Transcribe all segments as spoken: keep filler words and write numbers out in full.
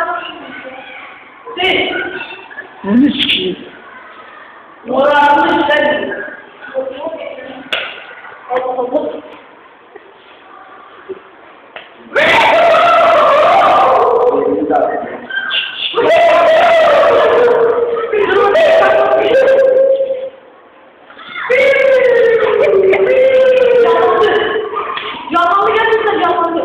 Sí. Ne sikiyim? Moralını sen. Yalanlı gerçekten yalanlı.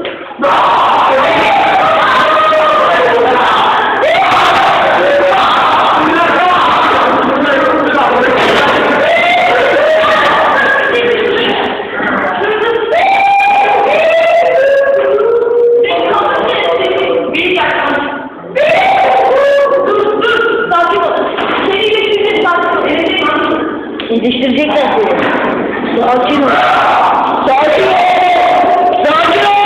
Yetiştirecekler seni. Sakin ol. Sakin ol. Sakin ol.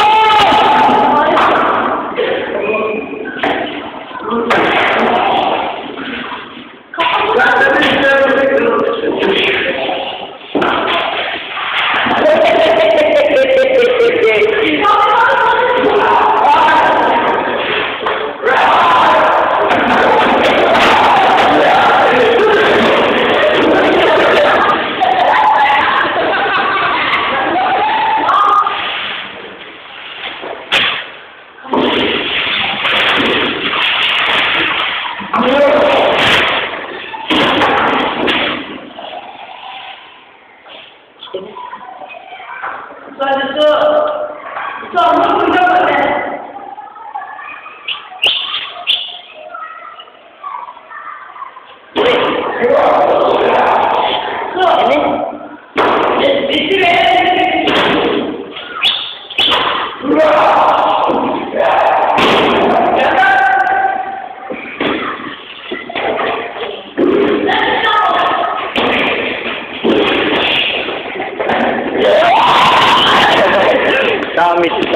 Sadece su. Su almak uyuyor böyle. Su. Evet. Bitti be. Tamam, bitti.